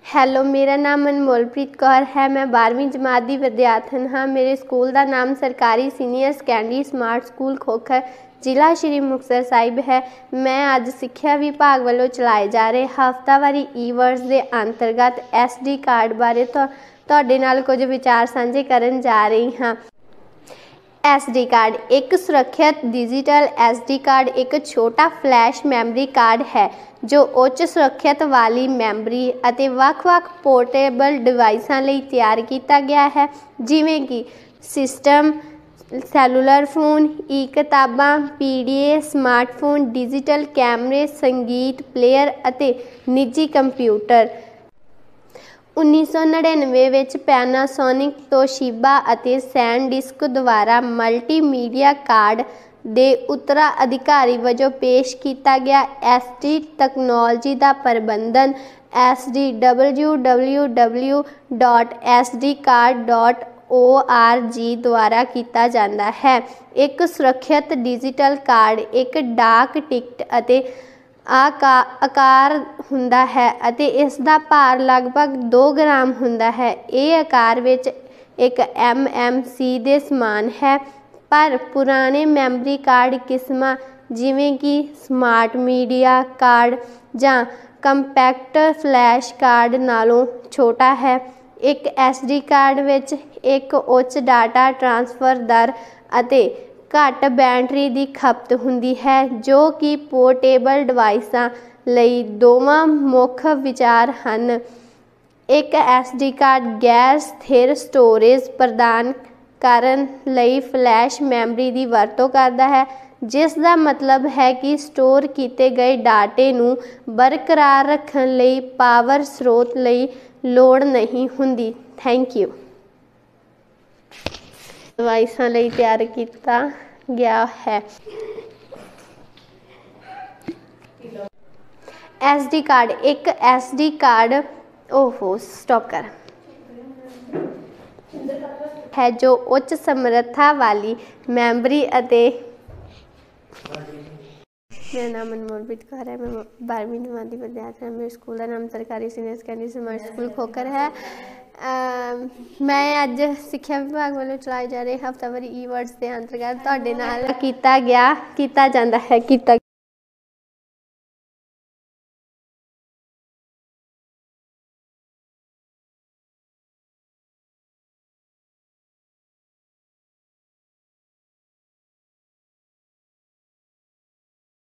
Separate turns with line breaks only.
Hello, मेरा नाम अनमोलप्रीत कौर है। मैं 12वीं जमात की विद्यार्थन हाँ। मेरे स्कूल का नाम सरकारी senior secondary smart school Khokhar जिला श्री मुक्तसर साहिब है। मैं अज सिक्ख्या विभाग वालों चलाए जा रहे हफ्तावारी ईवर्ड्स के अंतर्गत SD कार्ड बारे तुहाडे नाल कुछ विचार साझे करन जा रही हाँ। SD कार्ड एक सुरक्षित डिजिटल SD कार्ड एक छोटा फ्लैश मैमरी कार्ड है जो उच्च सुरक्षित वाली मैमरी और ਵੱਖ-ਵੱਖ पोर्टेबल डिवाइसां लई तैयार किया गया है, जिवें कि सिस्टम, सैलूलर फोन, किताबां, PDA, स्मार्टफोन, डिजिटल कैमरे, संगीत प्लेयर और निजी कंप्यूटर। 1999 ਵਿੱਚ ਪੈਨਾਸੋਨਿਕ, ਤੋਸ਼ੀਬਾ ਅਤੇ ਸੈਨਡਿਸਕ ਦੁਆਰਾ ਮਲਟੀਮੀਡੀਆ ਕਾਰਡ ਦੇ ਉੱਤਰਾਅਧਿਕਾਰੀ ਵਜੋਂ ਪੇਸ਼ ਕੀਤਾ ਗਿਆ SD ਤਕਨਾਲੋਜੀ ਦਾ ਪ੍ਰਬੰਧਨ www.sdcard.org द्वारा किया जाता है। एक सुरक्षित डिजिटल कार्ड एक डाक टिकट ਅਤੇ आकार हुंदा है ਅਤੇ इसका भार लगभग 2 ग्राम हुंदा है। ये आकार विच एक MMC ਦੇ समान है, पर पुराने मैमरी कार्ड किस्मां जिवें कि स्मार्ट मीडिया कार्ड जां कंपैक्ट फ्लैश कार्ड नालों छोटा है। एक SD कार्ड विच एक उच्च डाटा ट्रांसफर दर ਅਤੇ घट बैटरी की खपत हुंदी है, जो कि पोर्टेबल डिवाइसां लई दोवां मुख विचार हैं। एक SD कार्ड गैर स्थिर स्टोरेज प्रदान करन लई फ्लैश मैमरी की वरतों करता है, जिसका मतलब है कि स्टोर किए गए डाटे नूं बरकरार रखण लई पावर स्रोत लई लोड़ नहीं हुंदी। Thank you. डिवाइसां लई तैयार किया गया है। SD कार्ड एक SD कार्ड स्टॉप कर है जो उच्च समर्था वाली मैमरी मेरा नाम अनमोलप्रीत कौर है। मैं 12वीं जमात की विद्यार्थी। मेरे स्कूल का नाम सरकारी senior secondary smart school Khokhar है। मैं अज सिक्ख्या विभाग वालों चलाए जा रहे हफ्तावारी ईवर्ड्स के अंतर्गत तुहाडे नाल किया जाता है।